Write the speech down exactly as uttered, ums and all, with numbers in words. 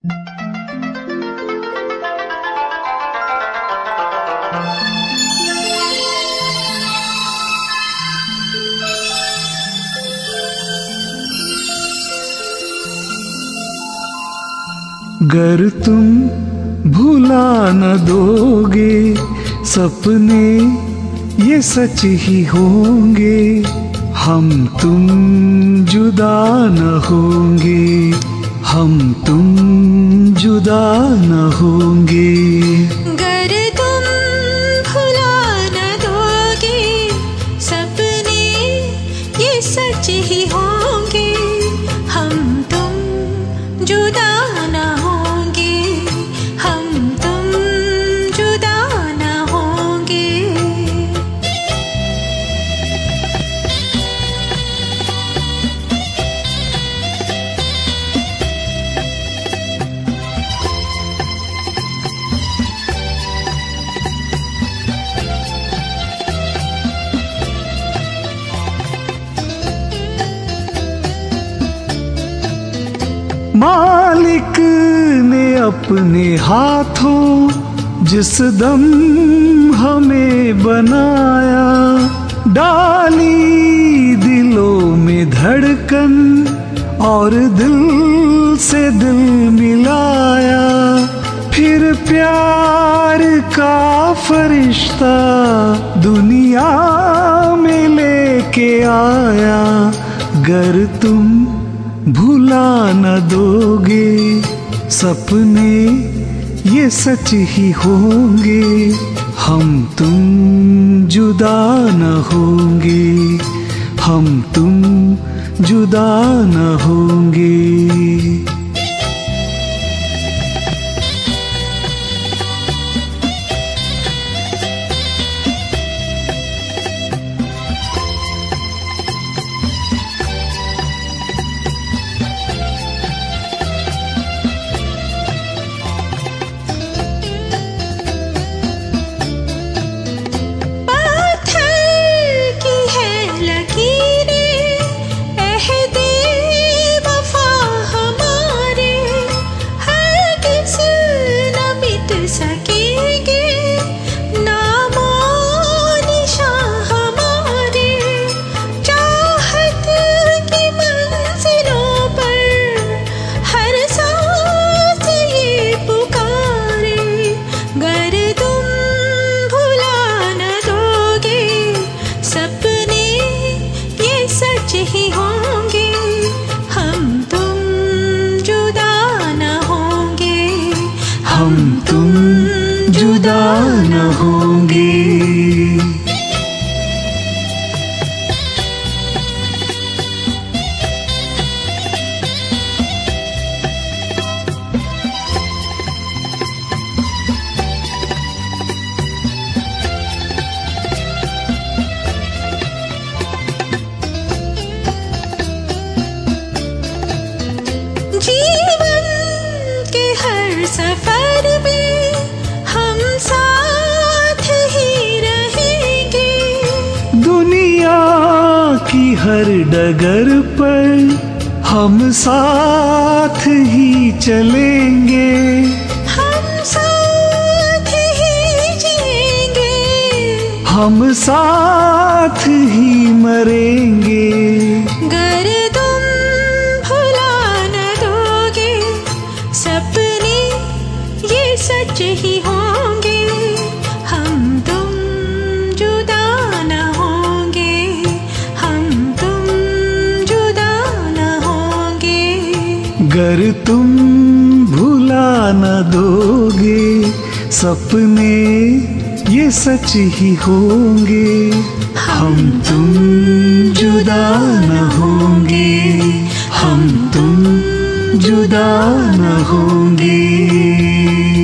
गर तुम भुला न दोगे सपने ये सच ही होंगे, हम तुम जुदा न होंगे, हम तुम जुदा न होंगे। गर तुम भुला न दोगे सपने ये सच ही होंगे, हम तुम जुदा न होंगे, हम तुम जुदा न होंगे। मालिक ने अपने हाथों जिस दम हमें बनाया, डाली दिलों में धड़कन और दिल से दिल मिलाया, फिर प्यार का फरिश्ता दुनिया में लेके आया। गर तुम भुला न दोगे सपने ये सच ही होंगे, हम तुम जुदा न होंगे, हम तुम जुदा न होंगे। हम तुम जुदा न होंगे। सफर में हम साथ ही रहेंगे, दुनिया की हर डगर पर हम साथ ही चलेंगे, हम साथ ही जिएंगे, हम साथ ही मरेंगे। गर तुम भुला न दोगे सपने ये सच ही होंगे, हम तुम जुदा न होंगे, हम तुम जुदा न होंगे। गर तुम भुला न दोगे सपने ये सच ही होंगे, हम तुम जुदा न होंगे, हम तुम जुदा न होंगे।